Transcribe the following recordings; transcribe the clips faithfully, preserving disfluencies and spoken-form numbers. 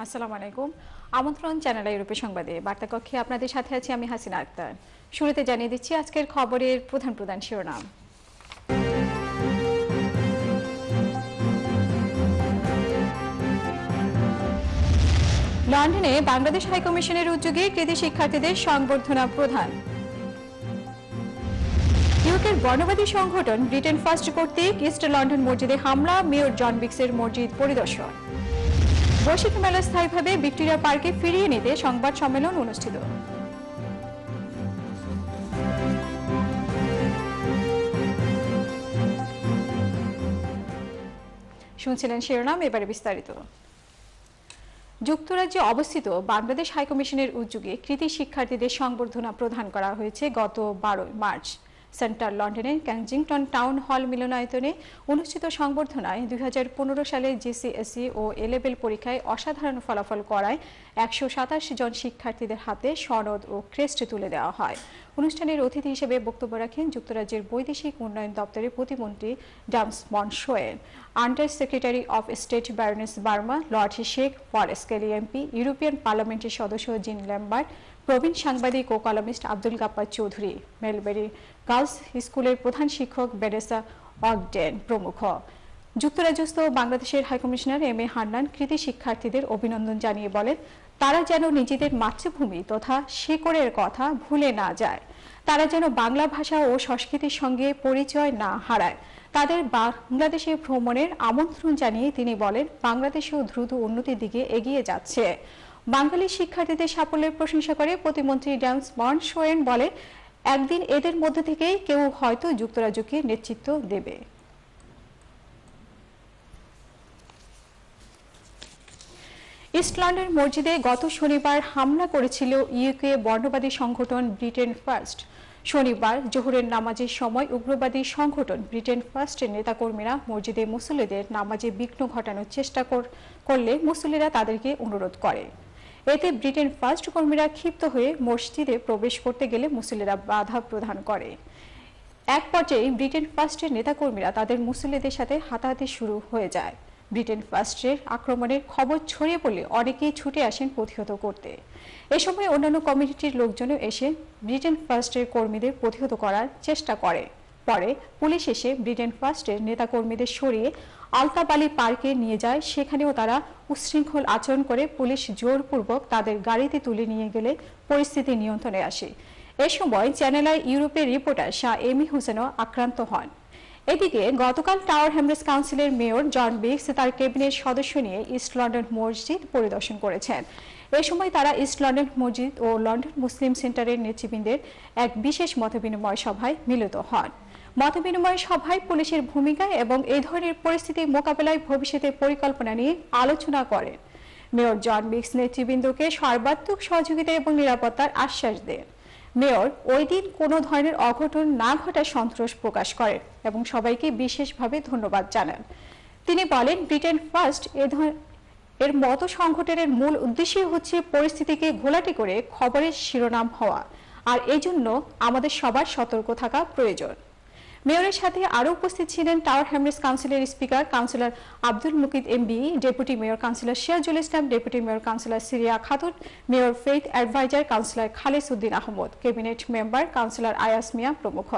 আসসালামু আলাইকুম। আমন্ত্রণ চ্যানেল ইউরোপীয় সংবাদে বার্তা কক্ষে আপনাদের সাথে আছি আমি হাসিনা আক্তার। শুরুতে জানিয়ে দিচ্ছি আজকের খবরের প্রধান প্রধান শিরোনাম। লন্ডনে বাংলাদেশ হাইকমিশনের উদ্যোগে কৃতি শিক্ষার্থীদের সংবর্ধনা প্রদান। ইউকের বর্ণবাদী সংগঠন ব্রিটেন ফার্স্ট কর্তৃক ইস্ট লন্ডন মসজিদে হামলা, মেয়র জন বিক্সের মসজিদ পরিদর্শন। বৈশাখী মেলা স্থায়ীভাবে ভিক্টোরিয়া পার্কে ফিরিয়ে নিতে সংবাদ সম্মেলন অনুষ্ঠিত। শুনছিলেন শিরোনাম, এবারে বিস্তারিত। যুক্তরাজ্যে অবস্থিত বাংলাদেশ হাইকমিশনের উদ্যোগে কৃতি শিক্ষার্থীদের সংবর্ধনা প্রদান করা হয়েছে গত বারোই মার্চ। সেন্ট্রাল লন্ডনের ক্যানজিংটন টাউন হল মিলনায়তনে অনুষ্ঠিত সংবর্ধনায় দুই হাজার পনেরো সালে জিসিএসই ও এ লেভেল পরীক্ষায় অসাধারণ ফলাফল করায় একশো সাতাশ জন শিক্ষার্থীদের হাতে সনদ ও ক্রেস্ট তুলে দেওয়া হয়। অনুষ্ঠানের অতিথি হিসেবে বক্তব্য রাখেন যুক্তরাজ্যের বৈদেশিক উন্নয়ন দপ্তরের প্রতিমন্ত্রী ডামস মনশোয়েন, under secretary of state baroness বার্মা, লর্ড শেখ ফরেস্কেলি এমপি, ইউরোপিয়ান পার্লামেন্টের সদস্য জিন ল্যাম্বার্ট, প্রবীণ সাংবাদিক ও columnist Abdul Gaffar Chowdhury, Mulberry Girls স্কুলের প্রধান শিক্ষক বেরেসা অগডেন প্রমুখ। যুক্তরাজ্যস্থ বাংলাদেশের হাইকমিশনার এম এ হান্নান কৃতি শিক্ষার্থীদের অভিনন্দন জানিয়ে বলেন, তারা যেন নিজেদের মাতৃভূমি তথা শেকড়ের কথা ভুলে না যায়, তারা যেন বাংলা ভাষা ও সংস্কৃতির সঙ্গে পরিচয় না হারায়। তাদের বাংলাদেশে ভ্রমণের আমন্ত্রণ জানিয়ে তিনি বলেন, বাংলাদেশেও দ্রুত উন্নতির দিকে এগিয়ে যাচ্ছে। বাঙালি শিক্ষার্থীদের সাফল্যের প্রশংসা করে প্রতিমন্ত্রী ডামস মনশোয়েন বলেন, একদিন এদের মধ্য থেকেই কেউ হয়তো যুক্তরাজ্যকে নেতৃত্ব দেবে। ইস্ট লন্ডন মসজিদে গত শনিবার হামলা করেছিল ইউকে বর্ণবাদী সংগঠন ব্রিটেন ফার্স্ট। শনিবার জোহরের নামাজের সময় উগ্রবাদী সংগঠন ব্রিটেন ফার্স্টের নেতাকর্মীরা মসজিদে মুসল্লিদের নামাজে বিঘ্ন ঘটানোর চেষ্টা করলে মুসল্লিরা তাদেরকে অনুরোধ করে। এতে ব্রিটেন ফার্স্ট কর্মীরা ক্ষিপ্ত হয়ে মসজিদে প্রবেশ করতে গেলে মুসল্লিরা বাধা প্রদান করে। এক পর্যায়ে ব্রিটেন ফার্স্টের নেতাকর্মীরা তাদের মুসল্লিদের সাথে হাতাহাতি শুরু হয়ে যায়। ব্রিটেন ফার্স্টের আক্রমণের খবর ছড়িয়ে পড়লে অনেকেই ছুটে আসেন প্রতিহত করতে। এ সময় অন্যান্য কমিউনিটির লোকজনও এসে ব্রিটেন ফার্স্টের কর্মীদের প্রতিহত করার চেষ্টা করে। পরে পুলিশ এসে ব্রিটেন ফার্স্টের নেতাকর্মীদের সরিয়ে আলতাবালি পার্কে নিয়ে যায়। সেখানেও তারা উচ্ছৃঙ্খল আচরণ করে পুলিশ জোরপূর্বক তাদের গাড়িতে তুলে নিয়ে গেলে পরিস্থিতি নিয়ন্ত্রণে আসে। এ সময় চ্যানেল আই ইউরোপের রিপোর্টার শাহ এমি হোসেনও আক্রান্ত হন। এদিকে গতকাল টাওয়ার হ্যামলেটস কাউন্সিলের মেয়র জন বিক্স তার ক্যাবিনেট সদস্য নিয়ে ইস্ট লন্ডন মসজিদ পরিদর্শন করেছেন। এ সময় তারা ইস্ট লন্ডন মসজিদ ও লন্ডন মুসলিম সেন্টারের নেতৃবৃন্দের এক বিশেষ মতবিনিময় সভায় মিলিত হন। মতবিনিময় সভায় পুলিশের ভূমিকা এবং এই ধরনের পরিস্থিতি মোকাবেলায় ভবিষ্যতের পরিকল্পনা নিয়ে আলোচনা করেন। মেয়র জন বিক্স নেতৃবৃন্দকে সর্বাত্মক সহযোগিতা এবং নিরাপত্তার আশ্বাস দেন। মেয়র ওই দিন কোনো ধরনের অঘটন না ঘটার সন্তোষ প্রকাশ করেন এবং সবাইকে বিশেষভাবে ধন্যবাদ জানান। তিনি বলেন, ব্রিটেন ফার্স্ট এর মতো সংগঠনের মূল উদ্দেশ্যই হচ্ছে পরিস্থিতিকে ঘোলাটে করে খবরের শিরোনাম হওয়া, আর এই জন্য আমাদের সবার সতর্ক থাকা প্রয়োজন। মেয়রের সাথে আরও উপস্থিত ছিলেন টাওয়ার হ্যামলেটস কাউন্সিলের speaker councillor Abdul Mukit MBE, deputy mayor councillor Sirajul Islam, deputy mayor councillor Shiria Khatun, mayor faith adviser councillor Khalis Uddin Ahmed, cabinet member councillor Ayas Miah প্রমুখ।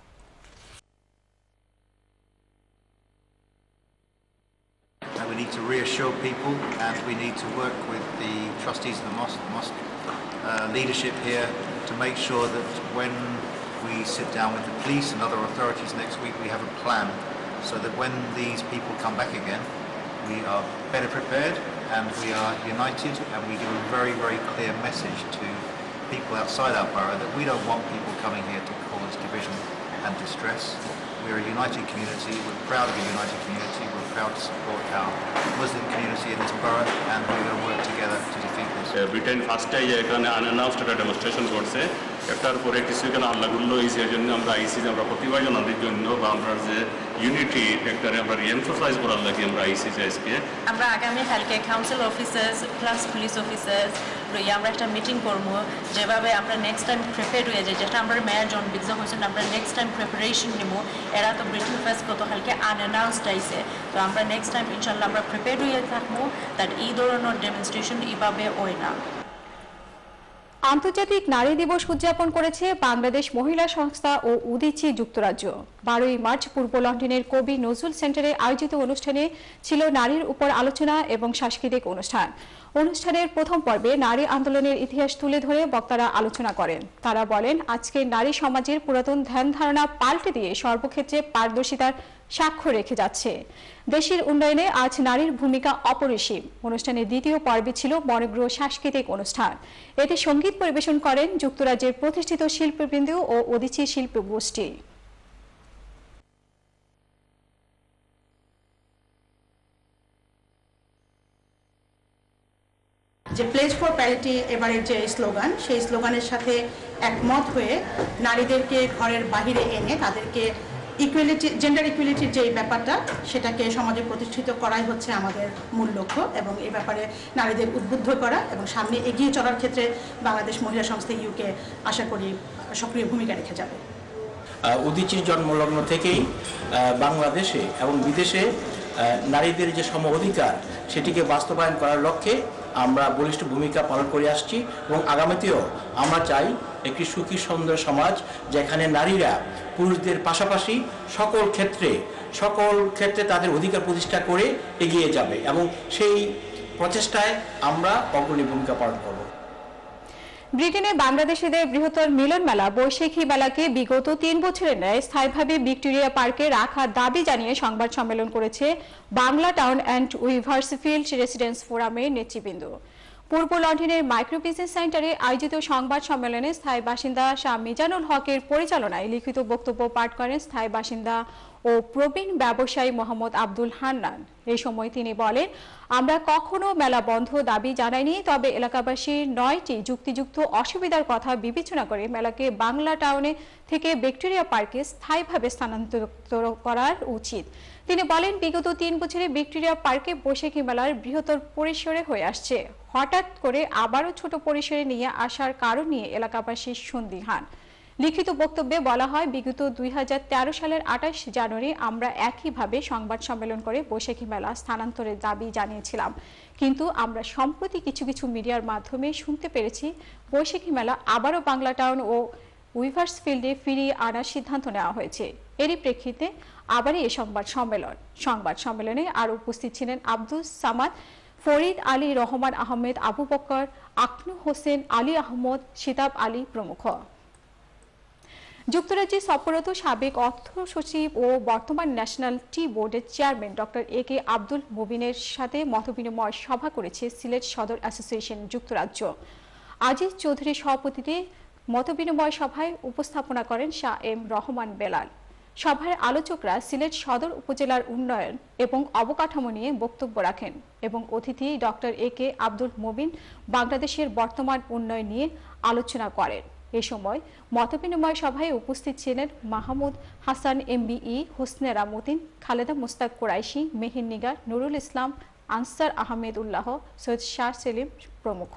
We need to reassure people, and we need to work with the trustees of the mosque, mosque uh, leadership here to make sure that when we sit down with the police and other authorities next week, we have a plan so that when these people come back again, we are better prepared and we are united, and we give a very, very clear message to people outside our borough that we don't want people coming here to cause division and distress. We're a united community, we're proud of a united community, we're proud to support our Muslim community in this borough, and we're going to work together to defeat this. Britain ফার্স্টে এখানে আনআনাউন্সড একটা demonstration করছে, একটার পরে কিছু এখানে হাল্লাগুল্লো হয়েছে। এই জন্য আমরা আইসি যে আমরা প্রতিভা জানানোর জন্য বা আমরা যে ইউনিটি একটারে আমরা রিএমফোসাইজ করার লাগে আমরা আইসি যে আজকে আমরা আগামী কালকে council officers plus police officers লইয়া আমরা একটা মিটিং করবো যেভাবে আমরা নেক্সট টাইম প্রিপেয়ার হয়ে যাই, যেটা আমরা মেয়র জন বিগজা হয়েছেন আমরা নেক্সট টাইম প্রিপারেশন নিব। এরা তো ব্রিটেন ফেস্ট গতকালকে আনঅ্যানাউন্সড আইছে, তো আমরা নেক্সট টাইম ইনশাল্লাহ আমরা প্রিপেয়ার হয়ে থাকবো দ্যাট এই ধরনের ডেমনস্ট্রেশন এইভাবে হয় না। আন্তর্জাতিক নারী দিবস উদযাপন করেছে বাংলাদেশ মহিলা সংস্থা ও উদীচী যুক্তরাজ্য। বারোই মার্চ পূর্ব লন্ডনের কবি নজরুল সেন্টারে আয়োজিত অনুষ্ঠানে ছিল নারীর উপর আলোচনা এবং সাংস্কৃতিক অনুষ্ঠান। অনুষ্ঠানের প্রথম পর্বে নারী আন্দোলনের ইতিহাস তুলে ধরে বক্তারা আলোচনা করেন। তারা বলেন, আজকে নারী সমাজের পুরাতন ধ্যান ধারণা পাল্টে দিয়ে সর্বক্ষেত্রে পারদর্শিতার সাক্ষ্য রেখে যাচ্ছে। দেশের উন্নয়নে আজ নারীর ভূমিকা অপরিসীম। অনুষ্ঠানের দ্বিতীয় পর্বে ছিল মনোজ্ঞ সাংস্কৃতিক অনুষ্ঠান। এতে সঙ্গীত পরিবেশন করেন যুক্তরাজ্যের প্রতিষ্ঠিত শিল্পীবৃন্দ ও উদীচী শিল্পী গোষ্ঠী। যে প্লেজ ফর প্যারিটি এবারের যে স্লোগান, সেই স্লোগানের সাথে একমত হয়ে নারীদেরকে ঘরের বাহিরে এনে তাদেরকে ইকুয়ালিটি, জেন্ডার ইকুয়ালিটির যে ব্যাপারটা সেটাকে সমাজে প্রতিষ্ঠিত করাই হচ্ছে আমাদের মূল লক্ষ্য, এবং এই ব্যাপারে নারীদের উদ্বুদ্ধ করা এবং সামনে এগিয়ে চলার ক্ষেত্রে বাংলাদেশ মহিলা সংস্থা ইউকে আশা করি সক্রিয় ভূমিকা রেখে যাবে। উদীচীর জন্মলগ্ন থেকেই বাংলাদেশে এবং বিদেশে নারীদের যে সম অধিকার সেটিকে বাস্তবায়ন করার লক্ষ্যে আমরা বলিষ্ঠ ভূমিকা পালন করে আসছি, এবং আগামীতেও আমরা চাই একটি সুখী সুন্দর সমাজ যেখানে নারীরা পুরুষদের পাশাপাশি সকল ক্ষেত্রে সকল ক্ষেত্রে তাদের অধিকার প্রতিষ্ঠা করে এগিয়ে যাবে, এবং সেই প্রচেষ্টায় আমরা অগ্রণী ভূমিকা পালন করব। ব্রিটেনে বাংলাদেশিদের বৃহত্তর মিলন মেলা বৈশাখী মেলাকে বিগত তিন বছরের ন্যায় স্থায়ীভাবে ভিক্টোরিয়া পার্কে রাখার দাবি জানিয়ে সংবাদ সম্মেলন করেছে Banglatown and Weavers Field residents ফোরামের নেতৃবৃন্দ। পূর্ব লন্ডনের মাইক্রো বিজনেস সেন্টারে আয়োজিত সংবাদ সম্মেলনে স্থায়ী বাসিন্দা শাহ মিজানুল হকের পরিচালনায় লিখিত বক্তব্য পাঠ করেন স্থায়ী বাসিন্দা ও প্রবীণ ব্যবসায়ী মোহাম্মদ আব্দুল হান্নান। এই সময় তিনি বলেন, আমরা কখনো মেলা বন্ধ দাবি জানাইনি, তবে এলাকাবাসীর নয়টি যুক্তিযুক্ত অসুবিধার কথা বিবেচনা করে মেলাকে বাংলা টাউনে থেকে ভিক্টোরিয়া পার্কে স্থায়ীভাবে স্থানান্তর করার উচিত। তিনি বলেন, বিগত তিন বছরে ভিক্টোরিয়া পার্কে বৈশাখী মেলার বৃহত্তর পরিসরে হয়ে আসছে, হঠাৎ করে আবারও ছোট পরিসরে নিয়ে আসার কারণ নিয়ে এলাকাবাসী সন্দিহান। লিখিত বক্তব্যে বলা হয়, বিগত দুই হাজার তেরো সালের আঠাশ জানুয়ারি আমরা একইভাবে সংবাদ সম্মেলন করে বৈশাখী মেলা স্থানান্তরের দাবি জানিয়েছিলাম, কিন্তু আমরা সম্প্রতি কিছু কিছু মিডিয়ার মাধ্যমে শুনতে পেরেছি বৈশাখী মেলা আবারও বাংলা টাউন ও উইভার্সফিল্ডে ফিরিয়ে আনার সিদ্ধান্ত নেওয়া হয়েছে। এরই প্রেক্ষিতে আবারই এই সংবাদ সম্মেলন। সংবাদ সম্মেলনে আরও উপস্থিত ছিলেন আব্দুল সামাদ, ফরিদ আলী, রহমান আহমেদ, আবু বকর, আকনু হোসেন, আলী আহমদ, শিতাব আলী প্রমুখ। যুক্তরাজ্যে সফররত সাবেক অর্থ সচিব ও বর্তমান ন্যাশনাল টি বোর্ডের chairman doctor A K Abdul মুবিনের সাথে মতবিনিময় সভা করেছে সিলেট সদর অ্যাসোসিয়েশন যুক্তরাজ্য। আজিজ চৌধুরীর সভাপতিত্বে মতবিনিময় সভায় উপস্থাপনা করেন শাহ এম রহমান বেলাল। সভায় আলোচকরা সিলেট সদর উপজেলার উন্নয়ন এবং অবকাঠামো নিয়ে বক্তব্য রাখেন এবং অতিথি doctor A K Abdul Mubin বাংলাদেশের বর্তমান উন্নয়ন নিয়ে আলোচনা করেন। এ সময় মতবিনিময় সভায় উপস্থিত ছিলেন মাহমুদ হাসান, এমবিই, হোসনেরা মতিন, খালেদা মুস্তাক কুরাইশি, মেহির নিগার, নুরুল ইসলাম, আনসার আহমেদ উল্লাহ, সৈয়দ শাহ সেলিম প্রমুখ।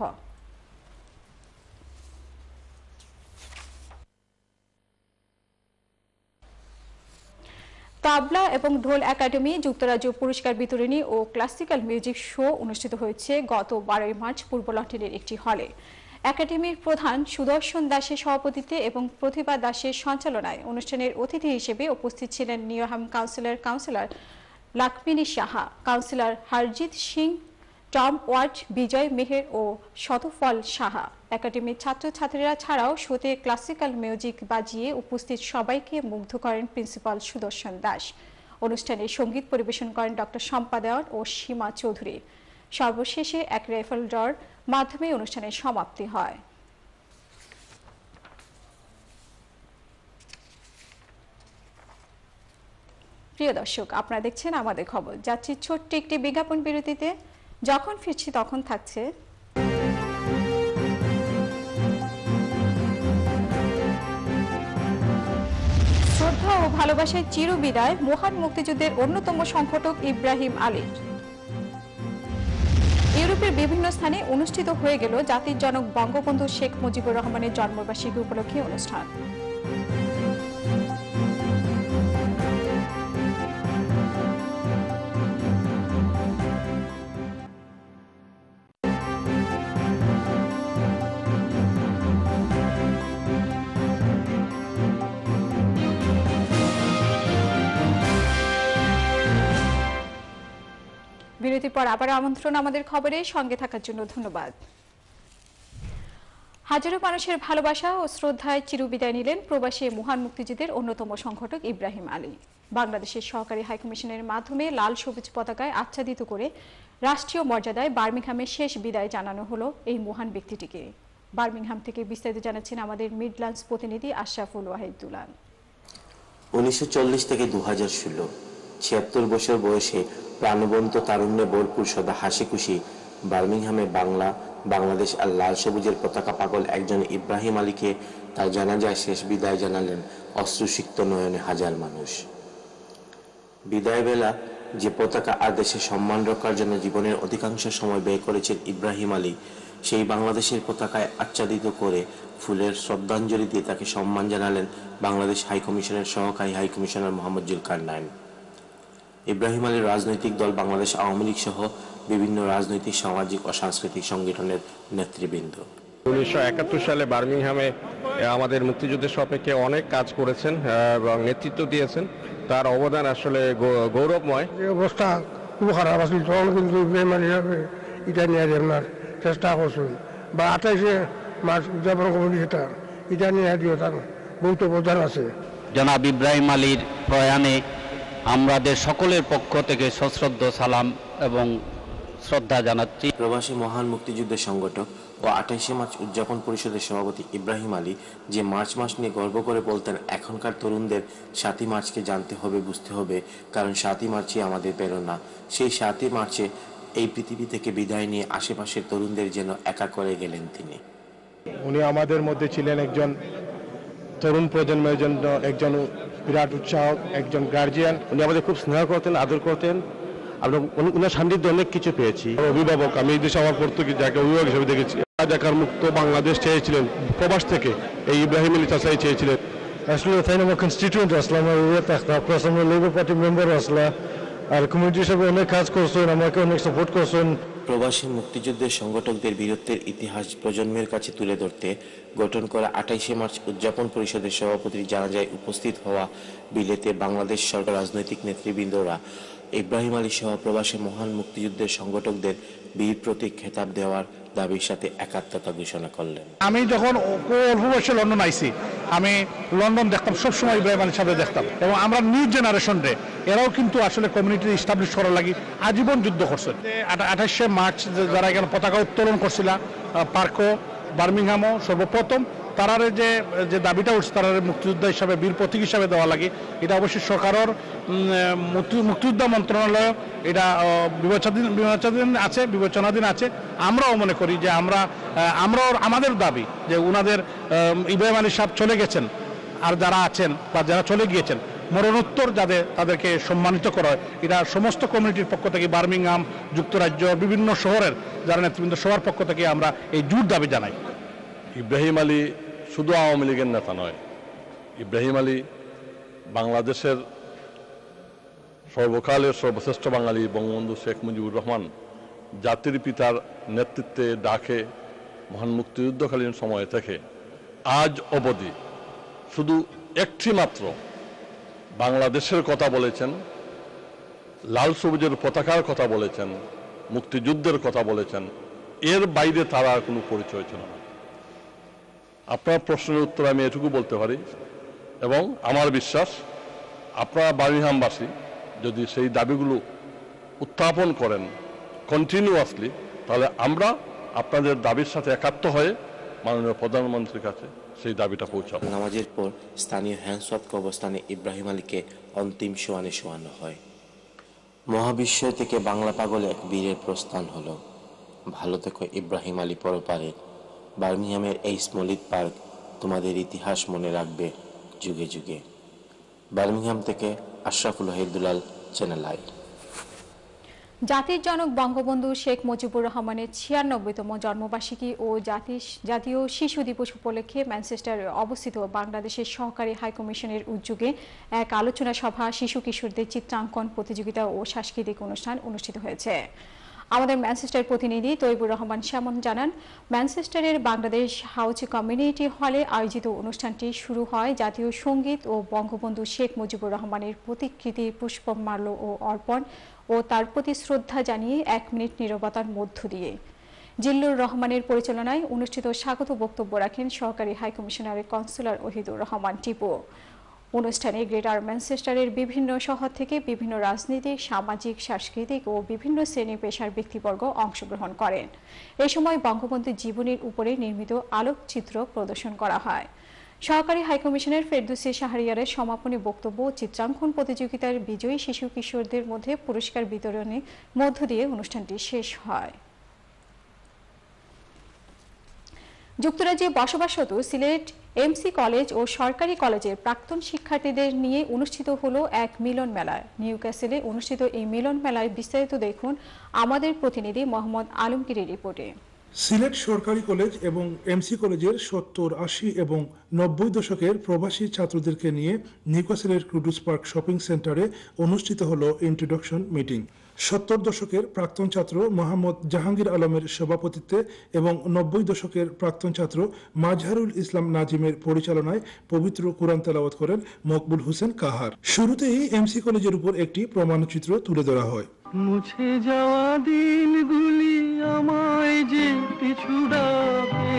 তাবলা এবং ঢোল একাডেমি যুক্তরাজ্য পুরস্কার বিতরণী ও ক্লাসিক্যাল মিউজিক শো অনুষ্ঠিত হয়েছে গত বারোই মার্চ পূর্ব লন্ডনের একটি হলে। একাডেমির প্রধান সুদর্শন দাসের সভাপতিত্বে এবং প্রতিভা দাসের সঞ্চালনায় অনুষ্ঠানের অতিথি হিসেবে উপস্থিত ছিলেন Newham councillor councillor Lakmini Saha, councillor Harjit Singh, Tom Ward, Vijay Meher ও শতফল সাহা। একাডেমির ছাত্রছাত্রীরা ছাড়াও শোতে ক্লাসিক্যাল মিউজিক বাজিয়ে উপস্থিত সবাইকে মুগ্ধ করেন প্রিন্সিপাল সুদর্শন দাস। অনুষ্ঠানে সঙ্গীত পরিবেশন করেন ডক্টর শম্পা দেওয়ান ও সীমা চৌধুরী। সর্বশেষে এক রেফেল ড্রর মাধ্যমে অনুষ্ঠানের সমাপ্তি হয়। প্রিয় দর্শক, আপনারা দেখছেন আমাদের খবর। যাচ্ছি ছোট্ট একটি বিজ্ঞাপন বিরতিতে। যখন ফিরছি তখন থাকছে শ্রদ্ধা ও ভালোবাসার চিরবিদায় মহান মুক্তিযুদ্ধের অন্যতম সংগঠক ইব্রাহিম আলীর। ইউরোপের বিভিন্ন স্থানে অনুষ্ঠিত হয়ে গেল জাতির জনক বঙ্গবন্ধু শেখ মুজিবুর রহমানের জন্মবার্ষিকী উপলক্ষে অনুষ্ঠান। বিরতির পর আবার আমন্ত্রণ আমাদের খবরে সঙ্গে থাকার জন্য ধন্যবাদ। হাজারো মানুষের ভালোবাসা ও শ্রদ্ধায় চিরবিদায় নিলেন প্রবাসী মহান মুক্তিযুদ্ধের অন্যতম সংগঠক ইব্রাহিম আলী। বাংলাদেশের সহকারী হাইকমিশনের মাধ্যমে লাল সবুজ পতাকায় আচ্ছাদিত করে রাষ্ট্রীয় মর্যাদায় বার্মিংহামে শেষ বিদায় জানানো হলো এই মহান ব্যক্তিটিকে। বার্মিংহাম থেকে বিস্তারিত জানাচ্ছেন আমাদের মিডল্যান্ডস প্রতিনিধি আশরাফুল ওয়াহিদুল্লাহ। উনিশশো চল্লিশ থেকে দু হাজার ষোলো ছিয়াত্তর বছর বয়সে প্রাণবন্ত তারুণ্যে ভরপুর সদা হাসি খুশি বার্মিংহামে বাংলা বাংলাদেশ আর লাল সবুজের পতাকা পাগল একজন ইব্রাহিম আলীকে তার জানাজায় শেষ বিদায় জানালেন অশ্রুসিক্ত নয়নে হাজার মানুষ। বিদায় বেলা যে পতাকা আর দেশের সম্মান রক্ষার জন্য জীবনের অধিকাংশ সময় ব্যয় করেছেন ইব্রাহিম আলী, সেই বাংলাদেশের পতাকায় আচ্ছাদিত করে ফুলের শ্রদ্ধাঞ্জলি দিয়ে তাকে সম্মান জানালেন বাংলাদেশ হাইকমিশনের সহকারী হাইকমিশনার মোহাম্মদ জুলকার নাইন। ইব্রাহিম আলীর রাজনৈতিক দল বাংলাদেশ আওয়ামী লীগ সহ বিভিন্ন রাজনৈতিক সামাজিক ও সাংস্কৃতিক সংগঠনের নেতৃবৃন্দ উনিশশো একাত্তর সালে বার্মিংহামে আমাদের মুক্তিযুদ্ধের সাপেক্ষে অনেক কাজ করেছেন এবং নেতৃত্ব দিয়েছেন। তার অবদান আসলে গৌরবময়। এই অবস্থা খুব খারাপ আছিল, তখন কিন্তু ইব্রাহিম আলী এটা নিয়ে আপনার চেষ্টা করছেন বা আঠাইশে মার্চ উদযাপন কমিটি সেটা এটা নিয়ে দিও তার বহুত অবদান আছে। জনাব ইব্রাহিম আলীর প্রয়াণে আমাদের সকলের পক্ষ থেকে সশ্রদ্ধ সালাম এবং শ্রদ্ধা জানাচ্ছি। প্রবাসী মহান মুক্তিযুদ্ধের সংগঠক ও আঠাইশে মার্চ উদযাপন পরিষদের সভাপতি ইব্রাহিম আলী যে মার্চ মাস নিয়ে গর্ব করে বলতেন, এখনকার তরুণদের সাতই মার্চকে জানতে হবে, বুঝতে হবে, কারণ সাতই মার্চই আমাদের প্রেরণা। সেই সাতই মার্চে এই পৃথিবী থেকে বিদায় নিয়ে আশেপাশের তরুণদের যেন একা করে গেলেন তিনি। উনি আমাদের মধ্যে ছিলেন একজন তরুণ প্রজন্মের জন্য একজন বিরাট উৎসাহ, একজন গার্জিয়ান। উনি আমাদের খুব স্নেহ করতেন, আদর করতেন। আমরা উনার সান্নিধ্যে অনেক কিছু পেয়েছি। অভিভাবক, আমি এই দেশে আমার পর থেকে যাকে অভিভাবক হিসেবে দেখেছি, রাজাকার মুক্ত বাংলাদেশ চেয়েছিলেন প্রবাস থেকে, এই ইব্রাহিম আলী চাচাই চেয়েছিলেন। আসলে তাই আমার কনস্টিটিউয়েন্ট আসলাম, প্লাস আমরা লেবার পার্টি মেম্বার আসলাম, আর কমিউনিটি হিসেবে অনেক কাজ করছেন, আমাকে অনেক সাপোর্ট করছেন। প্রবাসী মুক্তিযুদ্ধের সংগঠকদের বীরত্বের ইতিহাস প্রজন্মের কাছে তুলে ধরতে গঠন করা আঠাইশে মার্চ উদযাপন পরিষদের সভাপতির জানাজায় উপস্থিত হওয়া বিলেতে বাংলাদেশ সরকার রাজনৈতিক নেতৃবৃন্দরা ইব্রাহিম আলী সহ প্রবাসী মহান মুক্তিযুদ্ধের সংগঠকদের বীর প্রতীক খেতাব দেওয়ার দাবির সাথে একাত্মতা ঘোষণা করলেন। আমি যখন অল্প বয়সে লন্ডন আইসি, আমি লন্ডন দেখতাম, সবসময় ইব্রাহিম আলীর সাথে দেখতাম, এবং আমরা নিউ জেনারেশন রে এরাও কিন্তু আসলে কমিউনিটি ইস্টাবলিশ করার লাগি আজীবন যুদ্ধ করছে। আঠাশে মার্চ যারা এখানে পতাকা উত্তোলন করছিল পার্কও বার্মিংহামও সর্বপ্রথম তারারে যে যে দাবিটা উঠছে তারারে মুক্তিযোদ্ধা হিসাবে বীর প্রতীক হিসাবে দেওয়া লাগে, এটা অবশ্যই সরকারের মুক্তিযোদ্ধা মন্ত্রণালয় এটা বিবেচনাধীন বিবেচনাধীন আছে বিবেচনাধীন আছে। আমরাও মনে করি যে আমরা আমরাও আমাদের দাবি যে উনাদের ইব্রাহিম আলী সাহেব চলে গেছেন, আর যারা আছেন বা যারা চলে গিয়েছেন মরণোত্তর যাদের তাদেরকে সম্মানিত করা হয়, এটা সমস্ত কমিউনিটির পক্ষ থেকে বার্মিংহাম, যুক্তরাজ্য, বিভিন্ন শহরের যারা নেতৃবৃন্দ সবার পক্ষ থেকে আমরা এই জোর দাবি জানাই। ইব্রাহিম আলী শুধু আওয়ামী লীগের নেতা নয়, ইব্রাহিম আলী বাংলাদেশের সর্বকালের সর্বশ্রেষ্ঠ বাঙালি বঙ্গবন্ধু শেখ মুজিবুর রহমান জাতির পিতার নেতৃত্বে ডাকে মহান মুক্তিযুদ্ধকালীন সময় থেকে আজ অবধি শুধু একটি মাত্র বাংলাদেশের কথা বলেছেন, লাল সবুজের পতাকার কথা বলেছেন, মুক্তিযুদ্ধের কথা বলেছেন, এর বাইরে তারা কোনো পরিচয় ছিল না। আপনার প্রশ্নের উত্তর আমি এটুকু বলতে পারি, এবং আমার বিশ্বাস আপনারা বার্মিংহামবাসী যদি সেই দাবিগুলো উত্থাপন করেন কন্টিনিউয়াসলি, তাহলে আমরা আপনাদের দাবির সাথে একাত্ম হয়ে মাননীয় প্রধানমন্ত্রীর কাছে সেই দাবিটা পৌঁছাবো। নামাজের পর স্থানীয় হ্যান্সওয়াত কবরস্থানে ইব্রাহিম আলীকে অন্তিম শোয়ানে শোয়ানো হয়। মহাবিশ্বয় থেকে বাংলা পাগলে এক বীরের প্রস্থান হলো। ভালো থেকো ইব্রাহিম আলী পরপারে। বার্মিংহামের এই স্মলিত পার্ক তোমাদের ইতিহাস মনে রাখবে যুগে যুগে। বার্মিংহাম থেকে আশরাফুল ওয়াহিদুল্লাহ, চ্যানেল আই। জাতির জনক বঙ্গবন্ধু শেখ মুজিবুর রহমানের ছিয়ানব্বইতম জন্মবার্ষিকী ও জাতীয় শিশু দিবস উপলক্ষে ম্যানচেস্টারে অবস্থিত বাংলাদেশের সহকারী হাইকমিশনের উদ্যোগে এক আলোচনা সভা, শিশু কিশোরদের চিত্রাঙ্কন প্রতিযোগিতা ও সাংস্কৃতিক অনুষ্ঠান অনুষ্ঠিত হয়েছে। আমাদের ম্যানচেস্টার প্রতিনিধি তৈবুর রহমান শামন জানান, ম্যানচেস্টারের বাংলাদেশ হাউস কমিউনিটি হলে আয়োজিত অনুষ্ঠানটি শুরু হয় জাতীয় সঙ্গীত ও বঙ্গবন্ধু শেখ মুজিবুর রহমানের প্রতিকৃতি পুষ্পমাল্য ও অর্পণ ও তার প্রতি শ্রদ্ধা জানিয়ে এক মিনিট নীরবতার মধ্য দিয়ে। জিল্লুর রহমানের পরিচালনায় অনুষ্ঠিত স্বাগত বক্তব্য রাখেন সহকারী হাইকমিশনারের কনসুলার ওহিদুর রহমান টিপু। অনুষ্ঠানে গ্রেটার ম্যানচেস্টারের বিভিন্ন শহর থেকে বিভিন্ন রাজনৈতিক, সামাজিক, সাংস্কৃতিক ও বিভিন্ন শ্রেণী পেশার ব্যক্তিবর্গ অংশগ্রহণ করেন। এ সময় বঙ্গবন্ধুর জীবনীর উপরে নির্মিত আলোকচিত্র প্রদর্শন করা হয়। সহকারী হাইকমিশনার ফেরদৌসী শাহরিয়ারের সমাপনী বক্তব্য ও চিত্রাঙ্কন প্রতিযোগিতার বিজয়ী শিশু কিশোরদের মধ্যে পুরস্কার বিতরণের মধ্য দিয়ে অনুষ্ঠানটি শেষ হয়। যুক্তরাজ্যে বসবাসরত সিলেট এমসি কলেজ ও সরকারি কলেজের প্রাক্তন শিক্ষার্থীদের নিয়ে অনুষ্ঠিত হলো এক মিলন মেলা। নিউক্যাসলে অনুষ্ঠিত এই মিলন মেলায় বিস্তারিত দেখুন আমাদের প্রতিনিধি মোহাম্মদ আলমগীরের রিপোর্টে। সিলেট সরকারি কলেজ এবং এমসি কলেজের সত্তর, আশি এবং নব্বই দশকের প্রবাসী ছাত্রদেরকে নিয়ে নিউক্যাসলের ক্রুডুস পার্ক শপিং সেন্টারে অনুষ্ঠিত হলো ইন্ট্রোডাকশন মিটিং। সত্তর দশকের প্রাক্তন ছাত্র মোহাম্মদ জাহাঙ্গীর আলমের সভাপতিত্বে এবং নব্বই দশকের প্রাক্তন ছাত্র মাজহারুল ইসলাম নাজিমের পরিচালনায় পবিত্র কোরআন তেলাওয়াত করেন মকবুল হোসেন কাহার। শুরুতেই এমসি কলেজের উপর একটি প্রমাণচিত্র তুলে ধরা হয়। মুছে যাওয়া দিনগুলি আমায় যে পিছু ডাকে,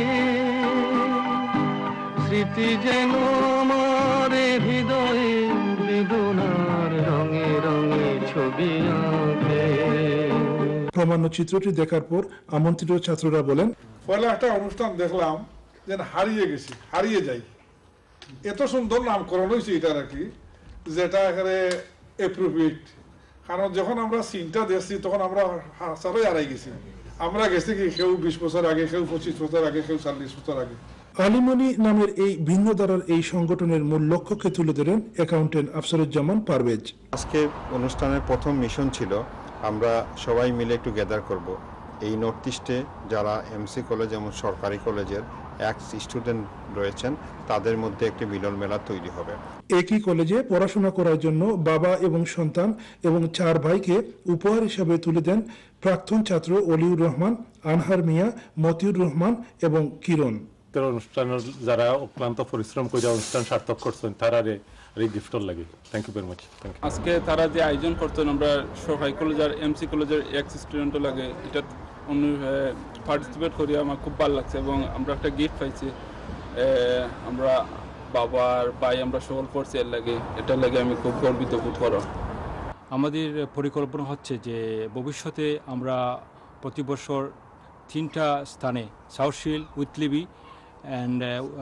স্মৃতি যেন আমার হৃদয়ে বেদনার রঙে রঙে ছবি আঁকে। প্রমাণচিত্রটি দেখার পর আমন্ত্রিত ছাত্ররা বলেন, পয়লা একটা অনুষ্ঠান দেখলাম যেন হারিয়ে গেছি, হারিয়ে যাই। এত সুন্দর নামকরণ হয়েছে এটা আর কি, যেটা এখানে অ্যাপ্রোপ্রিয়েট। কারণ যখন আমরা সিনটা দেখছি তখন আমরা হাসারই হারাই গেছি। আমরা গেছি কি কেউ বিশ বছর আগে, কেউ পঁচিশ বছর আগে, কেউ চল্লিশ বছর আগে। আলিমনি নামের এই ভিন্ন ধারার এই সংগঠনের মূল লক্ষ্যকে তুলে ধরেন অ্যাকাউন্টেন্ট আফসারুজ্জামান পারভেজ। আজকে অনুষ্ঠানের প্রথম মিশন ছিল আমরা সবাই মিলে একটু গ্যাদার করব। এই নর্থ ইস্টে যারা এমসি কলেজ এবং সরকারি কলেজের এক্স স্টুডেন্ট রয়েছেন তাদের মধ্যে একটি মিলন মেলা তৈরি হবে। একই কলেজে পড়াশোনা করার জন্য বাবা এবং সন্তান এবং চার ভাইকে উপহার হিসাবে তুলে দেন প্রাক্তন ছাত্র অলিউর রহমান, আনহার মিয়া, মতিউর রহমান এবং কিরণ। অনুষ্ঠানের যারা অক্লান্ত পরিশ্রম করে অনুষ্ঠান সার্থক করছেন তারা এই গিফটর লাগে। Thank you very much. আজকে তারা যে আয়োজন করতেন আমরা সরকারি কলেজের এমসি কলেজের এক্স স্টুডেন্টও লাগে, এটা অন্য পার্টিসিপেট করি আমার খুব ভালো লাগছে এবং আমরা একটা গিফট পাইছি। আমরা বাবার ভাই আমরা সকল পড়ছি এর লাগে, এটার লাগে আমি খুব গর্বিত বোধ করো। আমাদের পরিকল্পনা হচ্ছে যে ভবিষ্যতে আমরা প্রতি বছর তিনটা স্থানে সাউথশিল্ড, উইথলিবি অ্যান্ড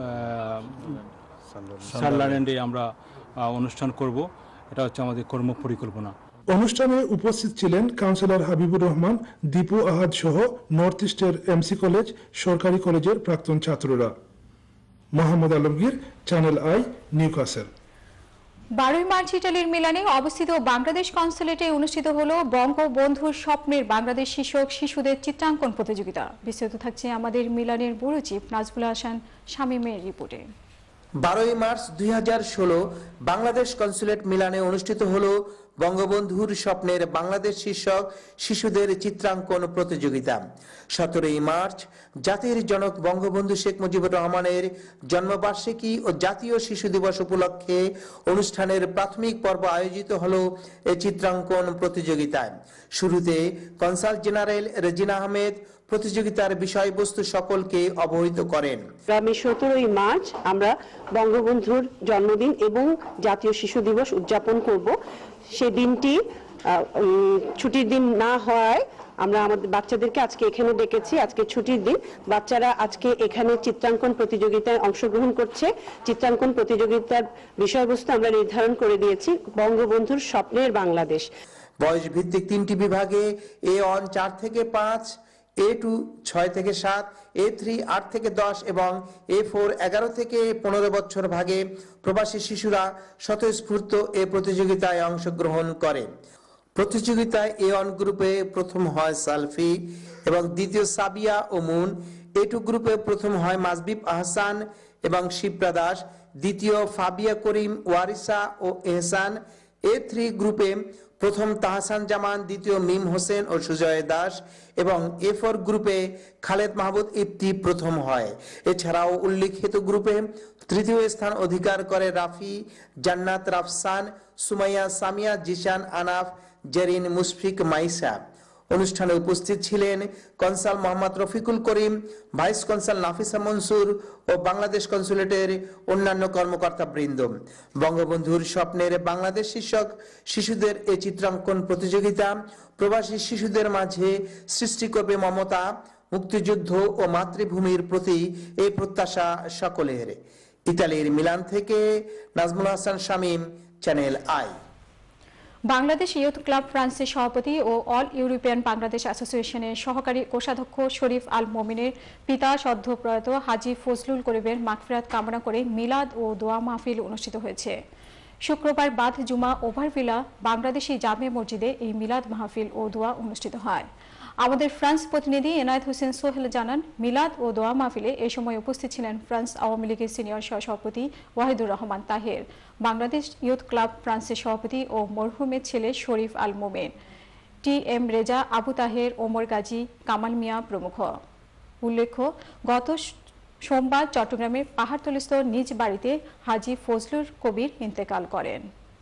সানলান্ডে আমরা অনুষ্ঠান করব। এটা হচ্ছে আমাদের কর্ম পরিকল্পনা। অনুষ্ঠানে উপস্থিত ছিলেন কাউন্সিলর হাবিবুর রহমান, দীপু আহাদ সহ নর্থ ইস্টের এমসি কলেজ, সরকারি কলেজের প্রাক্তন ছাত্ররা। Mohammad Alamgir, channel I, Newcastle. বারোই মার্চ ইটালির মিলানে অবস্থিত বাংলাদেশ কনসুলেটে অনুষ্ঠিত হল বঙ্গবন্ধুর স্বপ্নের বাংলাদেশ শীর্ষক শিশুদের চিত্রাঙ্কন প্রতিযোগিতা। বিস্তারিত থাকছে আমাদের মিলানের ব্যুরো চিফ নাজবুল হাসান শামীমের রিপোর্টে। বারোই মার্চ দুই হাজার ষোলো বাংলাদেশ কনসুলেট মিলানে অনুষ্ঠিত হল বঙ্গবন্ধুর স্বপ্নের বাংলাদেশ শীর্ষক শিশুদের চিত্রাঙ্কন প্রতিযোগিতা। সতেরোই মার্চ জাতির জনক বঙ্গবন্ধু শেখ মুজিবুর রহমানের জন্মবার্ষিকী ও জাতীয় শিশু দিবস উপলক্ষে অনুষ্ঠানের প্রাথমিক পর্ব আয়োজিত হল এই চিত্রাঙ্কন প্রতিযোগিতায়। শুরুতে কনসাল জেনারেল রেজিনা আহমেদ প্রতিযোগিতার বিষয়বস্তু সকলকে অবহিত করেন। আগামী সতেরোই মার্চ আমরা বঙ্গবন্ধুর জন্মদিন এবং জাতীয় শিশু দিবস উদযাপন করব। সেই দিনটি ছুটির দিন না হওয়ায় আমরা আমাদের বাচ্চাদেরকে আজকে এখানে ডেকেছি। আজকে ছুটির দিন, বাচ্চারা আজকে এখানে চিত্রাঙ্কন প্রতিযোগিতায় অংশগ্রহণ করছে। চিত্রাঙ্কন প্রতিযোগিতার বিষয়বস্তু আমরা নির্ধারণ করে দিয়েছি বঙ্গবন্ধুর স্বপ্নের বাংলাদেশ। বয়স ভিত্তিক তিনটি বিভাগে এ ওয়ান চার থেকে পাঁচ, এ টু ছয় থেকে সাত, এ থ্রি আট থেকে দশ এবং এ ফোর এগারো থেকে পনেরো বছর ভাগে প্রবাসী শিশুরা স্বতঃস্ফূর্ত এ প্রতিযোগিতায় অংশগ্রহণ করে। প্রতিযোগিতায় এ ওয়ান গ্রুপে প্রথম হয় সালফি এবং দ্বিতীয় সাবিয়া ও মুন। এ টু গ্রুপে প্রথম হয় মাজবিব আহসান এবং শিপ্রা দাস, দ্বিতীয় Fabia Karim, ওয়ারিসা O Ehsan. A three গ্রুপে প্রথম তাহসান জামান, দ্বিতীয় মিম হোসেন ও সুজয় দাস এবং এ ফোর গ্রুপে খালেদ মাহমুদ ইফতি প্রথম হয়। এছাড়াও উল্লিখিত গ্রুপে তৃতীয় স্থান অধিকার করে রাফি, জান্নাত, রাফসান, সুমাইয়া, সামিয়া, জিশান, আনাফ, জেরিন, মুশফিক, মাইসা। অনুষ্ঠানে উপস্থিত ছিলেন consul Mohammad Rafiqul Karim, vice consul Nafisa Mansur ও বাংলাদেশ কনসুলেটের অন্যান্য কর্মকর্তা বৃন্দ। বঙ্গবন্ধুর স্বপ্নের বাংলাদেশ শীর্ষক শিশুদের এই চিত্রাঙ্কন প্রতিযোগিতা প্রবাসী শিশুদের মাঝে সৃষ্টি করবে মমতা, মুক্তিযুদ্ধ ও মাতৃভূমির প্রতি এই প্রত্যাশা সকলের। ইতালির মিলান থেকে Nazmul Hasan Shamim, channel I. Bangladesh youth club ফ্রান্সের সভাপতি ও অল ইউরোপিয়ান বাংলাদেশ অ্যাসোসিয়েশনের সহকারী কোষাধ্যক্ষ শরীফ আল মোমিনের পিতা সদ্য প্রয়াত হাজী ফজলুল করিমের মাগফিরাত কামনা করে মিলাদ ও দোয়া মাহফিল অনুষ্ঠিত হয়েছে। শুক্রবার বাদ জুমা ওভারভিলা বাংলাদেশি জামে মসজিদে এই মিলাদ মাহফিল ও দোয়া অনুষ্ঠিত হয়। আমাদের ফ্রান্স প্রতিনিধি এনায়েত হোসেন সোহেল জানান, মিলাদ ও দোয়া মাহফিলে এই সময় উপস্থিত ছিলেন ফ্রান্স আওয়ামী লীগের সিনিয়র সহসভাপতি ওয়াহিদুর রহমান তাহের, বাংলাদেশ ইয়ুথ ক্লাব ফ্রান্সের সভাপতি ও মরহুমের ছেলে শরীফ আল মোমেন, টি এম রেজা, আবু তাহের, ওমর গাজী, কামাল মিয়া প্রমুখ। উল্লেখ্য, গত সোমবার চট্টগ্রামের পাহাড়তলীস্থ নিজ বাড়িতে হাজী ফজলুল কবির ইন্তেকাল করেন।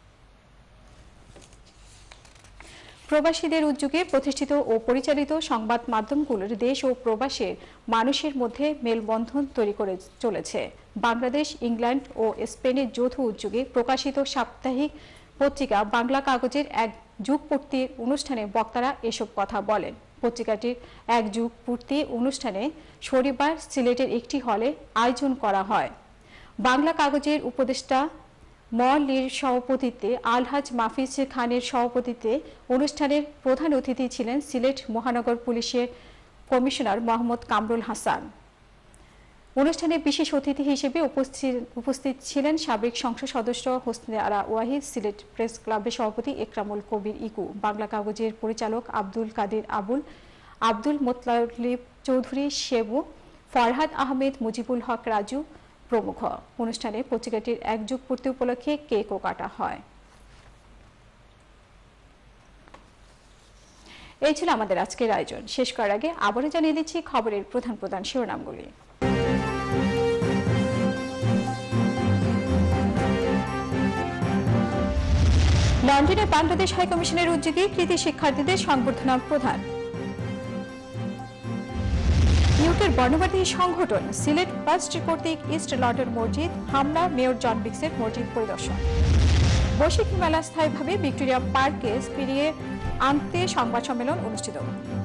প্রবাসীদের উদ্যোগে প্রতিষ্ঠিত ও পরিচালিত সংবাদ মাধ্যমগুলোর দেশ ও প্রবাসের মানুষের মধ্যে মেলবন্ধন তৈরি করে চলেছে। বাংলাদেশ, ইংল্যান্ড ও স্পেনের যৌথ উদ্যোগে প্রকাশিত সাপ্তাহিক পত্রিকা বাংলা কাগজের এক যুগ পূর্তি অনুষ্ঠানে বক্তারা এসব কথা বলেন। পত্রিকাটির এক যুগ পূর্তি অনুষ্ঠানে শনিবার সিলেটের একটি হলে আয়োজন করা হয়। বাংলা কাগজের উপদেষ্টা মলির সভাপতিত্বে আলহাজ মাহফিজ খানের সভাপতিত্বে অনুষ্ঠানের প্রধান অতিথি ছিলেন সিলেট মহানগর পুলিশের কমিশনার মোহাম্মদ কামরুল হাসান। অনুষ্ঠানে বিশেষ অতিথি হিসেবে উপস্থিত ছিলেন সাবেক সংসদ সদস্য হোসনে আরা ওয়াহিদ, সিলেট প্রেস ক্লাবের সভাপতি একরামুল কবির ইকু, বাংলা কাগজের পরিচালক আব্দুল কাদের আবুল, আব্দুল মোতলালিব চৌধুরী শেবু, ফরহাদ আহমেদ, মুজিবুল হক রাজু প্রমুখ। অনুষ্ঠানে পত্রিকাটির এক যুগ পূর্তি উপলক্ষে কেকও কাটা হয়। এই ছিল আমাদের আজকের আয়োজন। শেষ করার আগে আবারও জানিয়ে দিচ্ছি খবরের প্রধান প্রধান শিরোনামগুলি। লন্ডনে বাংলাদেশ হাইকমিশনের উদ্যোগে কৃতি শিক্ষার্থীদের সংবর্ধনা প্রদান। ইউকের বর্ণবাদী সংগঠন সিলেট ফার্স্ট কর্তৃক ইস্ট লন্ডন মসজিদ হামলা, মেয়র জন বিক্সের মসজিদ পরিদর্শন। বৈশাখী মেলা স্থায়ীভাবে ভিক্টোরিয়া পার্কে ফিরিয়ে আনতে সংবাদ সম্মেলন অনুষ্ঠিত।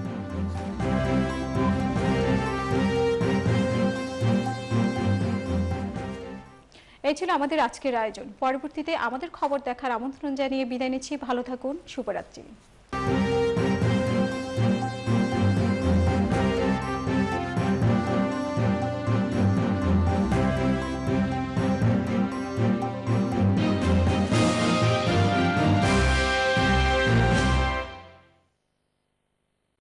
এই ছিল আমাদের আজকের আয়োজন। পরবর্তীতে আমাদের খবর দেখার আমন্ত্রণ জানিয়ে বিদায় নিচ্ছি। ভালো থাকুন, শুভরাত্রি।